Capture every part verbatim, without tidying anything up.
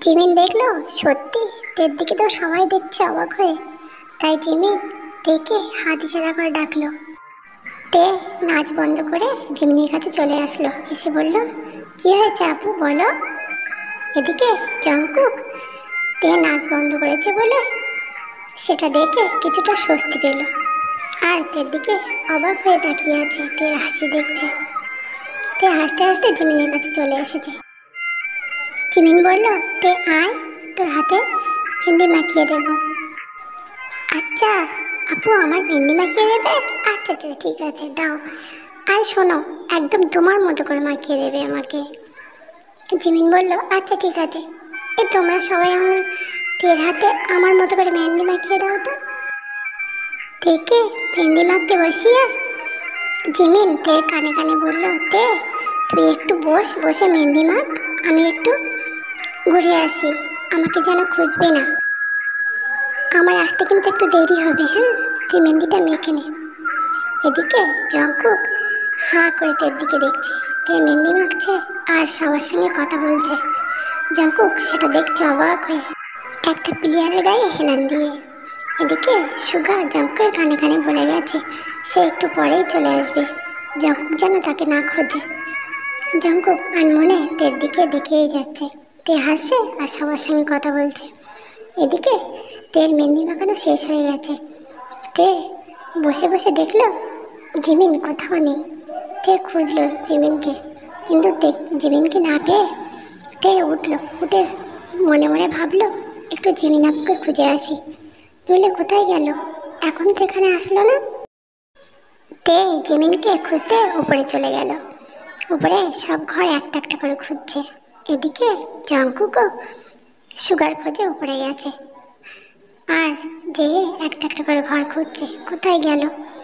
Jimin দেখলো সত্যি তের দিকে তো সবাই দেখছে অবাক হয়ে। তাই জিমিন তেকে হাত ইশারা করে ডাকলো। তে নাচ বন্ধ করে জিমিনের কাছে চলে আসলো, এসে বলল, কি হয়েছে আপু বলো। এদিকে জংকুক তে নাচ বন্ধ করেছে বলে সেটা দেখে কিছুটা স্বস্তি পেল, আর তের দিকে অবাক হয়ে তাকিয়ে আছে, তের হাসি দেখছে। তে হাসতে হাসতে জিমিনের কাছে চলে এসেছে। জিমিন বলল, তে আয়, তোর হাতে মেহেন্দি মাখিয়ে দেব। আচ্ছা আপু, আমার মেহেন্দি মাখিয়ে দেবে? আচ্ছা আচ্ছা ঠিক আছে দাও, আর শোনো একদম তোমার মতো করে মাখিয়ে দেবে আমাকে। জিমিন বলল, আচ্ছা ঠিক আছে, এই তোমরা সবাই আমার তের হাতে আমার মতো করে মেহেন্দি মাখিয়ে দাও তো। তেকে মেহেন্দি মাখতে বসিয়ে জিমিন তের কানে কানে বলল, তে তুই একটু বস, বসে মেহেন্দি মাখ, আমি একটু ঘুরে আসি, আমাকে যেন খুঁজবি না, আমার আসতে কিন্তু একটু দেরি হবে। হ্যাঁ, তুই মেহেন্দিটা মেখে নে। এদিকে জংকুক হাঁ করে তের দিকে দেখছে, তে মেহেন্দি মাখছে আর সবার সঙ্গে কথা বলছে। জংকুক সেটা দেখছে অবাক হয়ে, একটা প্লেয়ারের গায়ে হেলান দিয়ে। এদিকে সুগা জংকুকের কানে কানে বলে গেছে সে একটু পরেই চলে আসবে, জংকুক যেন তাকে না খোঁজে। জংকুক আনমনে তের দিকে দেখেই যাচ্ছে, তে হাসছে আর সবার সঙ্গে কথা বলছে। এদিকে তের মেহেন্দি মাখানো শেষ হয়ে গেছে। তে বসে বসে দেখলো জিমিন কোথাও নেই। তে খুঁজলো জিমিনকে, কিন্তু জিমিনকে না পেয়ে তে উঠলো, উঠে মনে মনে ভাবলো একটু জিমিন আপুকে খুঁজে আসি, নইলে কোথায় গেল, এখনই তো এখানে আসলো না। তে জিমিনকে খুঁজতে উপরে চলে গেল, উপরে সব ঘর একটা একটা করে খুঁজছে। এদিকে জংকুকও সুগার খোঁজে উপরে গেছে, আর যে একটা একটা করে ঘর খুঁজছে, কোথায় গেল।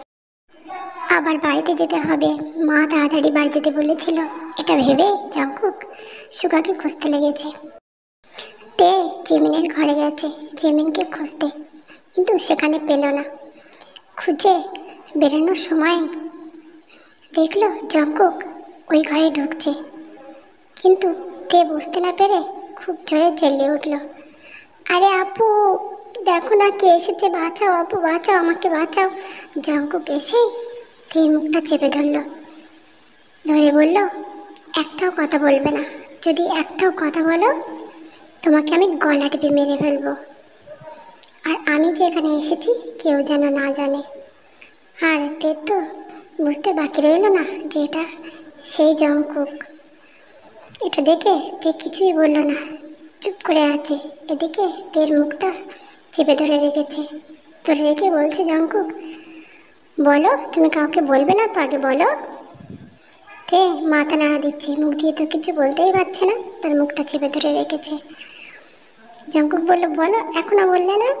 আবার বাড়িতে যেতে হবে, মা তাড়াতাড়ি বাড়ি যেতে বলেছিল, এটা ভেবে জংকুক সুগাকে খুঁজতে লেগেছে। তে জিমিনের ঘরে গেছে জিমিনকে খুঁজতে, কিন্তু সেখানে পেল না। খুঁজে বেরোনোর সময় দেখলো জংকুক ওই ঘরে ঢুকছে, কিন্তু তে বুঝতে না পেরে খুব জোরে চেল্লিয়ে উঠল, আরে আপু দেখো না কে এসেছে, বাঁচাও আপু বাঁচাও, আমাকে বাঁচাও। জংকুক এসেই তের মুখটা চেপে ধরল, ধরে বলল, একটাও কথা বলবে না, যদি একটাও কথা বলো তোমাকে আমি গলা টিপে মেরে ফেলবো, আর আমি যে এখানে এসেছি কেউ যেন না জানে। আর তের তো বুঝতে বাকি রইল না যে এটা সেই জংকুক। এটা দেখে তে কিছুই বলল না, চুপ করে আছে। এদিকে তের মুখটা চেপে ধরে রেখেছে, ধরে রেখে বলছে, জংকুক বলো, তুমি কাউকে বলবে না তো, আগে বলো। তে মাথা নাড়া দিচ্ছে, মুখ দিয়ে তো কিছু বলতেই পারছে না, তার মুখটা চেপে ধরে রেখেছে। জংকুক বলল, বলো, এখনো বললে না।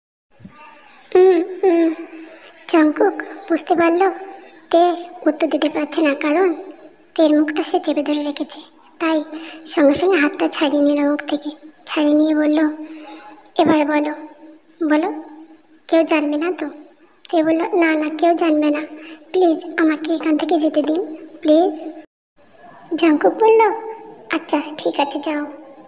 হুম হুম জংকুক বুঝতে পারলো তে উত্তর দিতে পারছে না, কারণ তের মুখটা সে চেপে ধরে রেখেছে। তাই সঙ্গে সঙ্গে হাতটা ছাড়িয়ে নিল মুখ থেকে, ছাড়িয়ে নিয়ে বলল, এবার বলো, বলো কেউ জানবে না তো। তে বলল, না না কেউ জানবে না, প্লিজ আমাকে এখান থেকে যেতে দিন প্লিজ। জংকুক বলল, আচ্ছা ঠিক আছে যাও।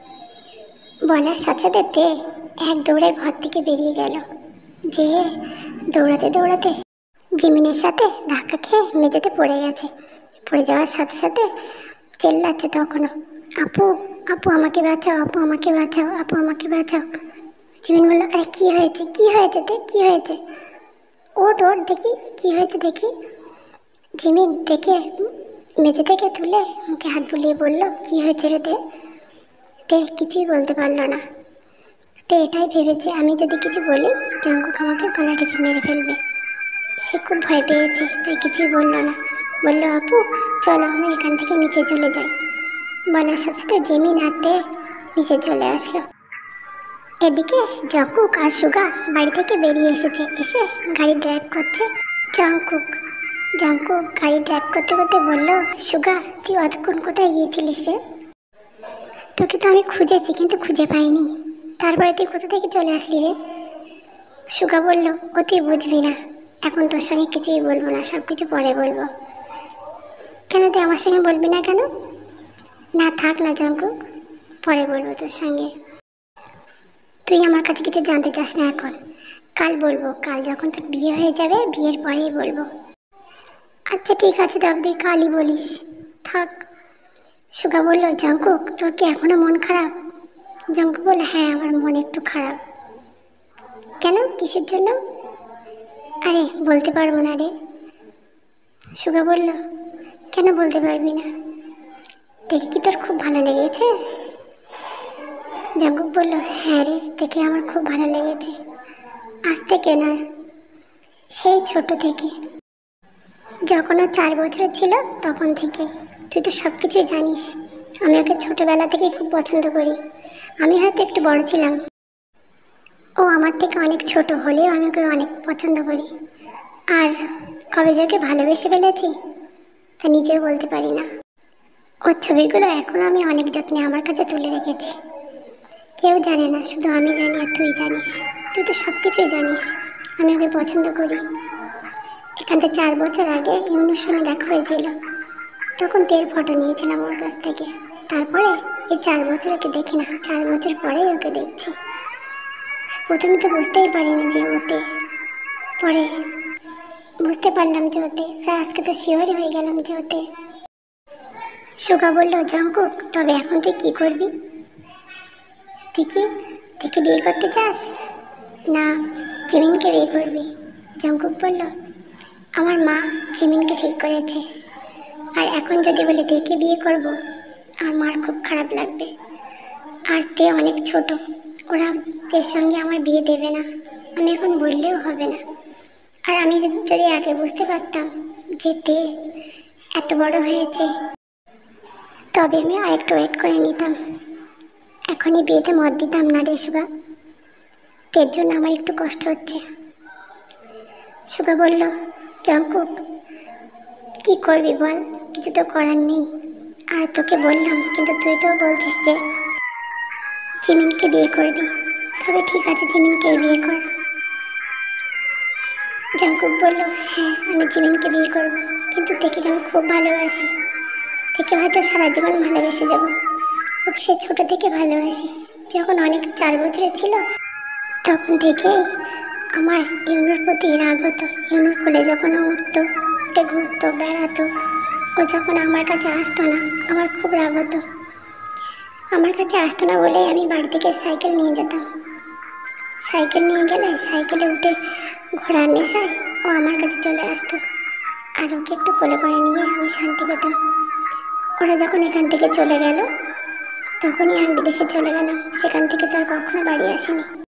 বলার সাথে সাথে তে এক দৌড়ে ঘর থেকে বেরিয়ে গেল, যে দৌড়াতে দৌড়াতে জিমিনের সাথে ধাক্কা খেয়ে মেঝেতে পড়ে গেছে। পড়ে যাওয়ার সাথে সাথে চেল্লাচ্ছে তখনও, আপু আপু আমাকে বাঁচাও, আপু আমাকে বাঁচাও, আপু আমাকে বাঁচাও। জিমিন বলল, আরে কী হয়েছে, কী হয়েছে তে, কী হয়েছে, ওট ওট দেখি কী হয়েছে দেখি। জিমিন দেখে মেঝে থেকে তুলে মুখে হাত বুলিয়ে বলল, কী হয়েছে রে তে। তে কিছুই বলতে পারল না। তে এটাই ভেবেছে আমি যদি কিছু বলি জংকুক আমাকে গলা টিপে মেরে ফেলবে। সে খুব ভয় পেয়েছে, তাই কিছুই বলল না। বলল, আপু চলো আমরা এখান থেকে নিচে চলে যাই। বলার সাথে সাথে জিমিন হাতে নিচে চলে আসলো। এদিকে জংকুক আর সুগা বাড়ি থেকে বেরিয়ে এসেছে, এসে গাড়ি ড্রাইভ করছে জংকুক। জংকুক গাড়ি ড্রাইভ করতে করতে বলল, সুগা তুই অতক্ষণ কোথায় গিয়েছিলিস রে, তোকে তো আমি খুঁজেছি কিন্তু খুঁজে পাইনি, তারপরে তুই কোথা থেকে চলে আসলি রে। সুগা বলল, ও তুই বুঝবি না, এখন তোর সঙ্গে কিছুই বলবো না, সব কিছু পরে বলবো। কেন তুই আমার সঙ্গে বলবি না কেন? না থাক না জংকুক, পরে বলবো তোর সঙ্গে। তুই আমার কাছে কিছু জানতে চাস না এখন, কাল বলবো। কাল যখন তোর বিয়ে হয়ে যাবে, বিয়ের পরেই বলবো। আচ্ছা ঠিক আছে, তবে কালই বলিস, থাক। সুগা বলল, জঙ্কুক তোর কি এখনো মন খারাপ? জঙ্কুক বলল, হ্যাঁ আমার মন একটু খারাপ। কেন, কিসের জন্য? আরে বলতে পারবো না রে। সুগা বলল, কেন বলতে পারবি না? দেখে কি তোর খুব ভালো লেগেছে? জঙ্কুক বলল, হ্যাঁ রে, দেখে আমার খুব ভালো লেগেছে। আজ থেকে না, সেই ছোট থেকে, যখন ও চার বছরের ছিল তখন থেকে। তুই তো সব কিছুই জানিস, আমি ওকে ছোটোবেলা থেকেই খুব পছন্দ করি। আমি হয়তো একটু বড় ছিলাম, ও আমার থেকে অনেক ছোট হলেও আমি ওকে অনেক পছন্দ করি। আর কবে যে ওকে ভালোবেসে ফেলেছি তা নিজেও বলতে পারি না। ওর ছবিগুলো এখনও আমি অনেক যত্নে আমার কাছে তুলে রেখেছি। কেউ জানে না, শুধু আমি জানি আর তুই জানিস। তুই তো সব কিছুই জানিস, আমি ওকে পছন্দ করি। এখান থেকে চার বছর আগে ইউনুর সঙ্গে দেখা হয়েছিল, তখন তেল ফটো নিয়েছিলাম ওর কাছ থেকে। তারপরে এই চার বছর ওকে দেখি না, চার বছর পরেই ওকে দেখছি। প্রথমে তো বুঝতেই পারিনি যে ওতে, পরে বুঝতে পারলাম যে ওতে, আর আজকে তো শিওরই হয়ে গেলাম যে ওতে। সুগা বলল, জঙ্কুক তবে এখন তুই কী করবি? তুই কি দেখে বিয়ে করতে চাস, না জিমিনকে বিয়ে করবি? জঙ্কুক বলল, আমার মা জিমিনকে ঠিক করেছে, আর এখন যদি বলে দেখে বিয়ে করব, আমার মার খুব খারাপ লাগবে। আর তে অনেক ছোট, ওরা এর সঙ্গে আমার বিয়ে দেবে না, আমি এখন বললেও হবে না। আর আমি যদি আগে বুঝতে পারতাম যে তে এত বড় হয়েছে, তবে আমি আরেকটু ওয়েট করে নিতাম, এখনই বিয়েতে মত দিতাম না রে সুগা। তের জন্য আমার একটু কষ্ট হচ্ছে। সুগা বলল, জঙ্কুক কি করবি বল, কিছু তো করার নেই। আর তোকে বললাম, কিন্তু তুই তো বলছিস যে জিমিনকে বিয়ে করবি, তবে ঠিক আছে জিমিনকে বিয়ে কর। জঙ্কুক বলল, হ্যাঁ আমি জিমিনকে বিয়ে করব, কিন্তু দেখে আমি খুব ভালোবাসি, দেখে হয়তো সারা জীবন ভালোবেসে যাব। ওকে সে ছোটো থেকে ভালোবাসি, যখন অনেক চার বছরের ছিল তখন থেকে আমার ইউনুর প্রতি রাগ হতো। ইউনুর কোলে যখন ও উঠতো, উঠে ঘুরতো, বেড়াতো, ও যখন আমার কাছে আসতো না, আমার খুব রাগ হতো। আমার কাছে আসতো না বলে আমি বাড়ি থেকে সাইকেল নিয়ে যেতাম। সাইকেল নিয়ে গেলে সাইকেলে উঠে ঘোড়ার নেশায় ও আমার কাছে চলে আসতো, আর ওকে একটু কোলে করে নিয়ে আমি শান্তি পেতাম। ওরা যখন এখান থেকে চলে গেল, তখনই আমি বিদেশে চলে গেলাম, সেখান থেকে তো আর কখনো বাড়ি আসিনি।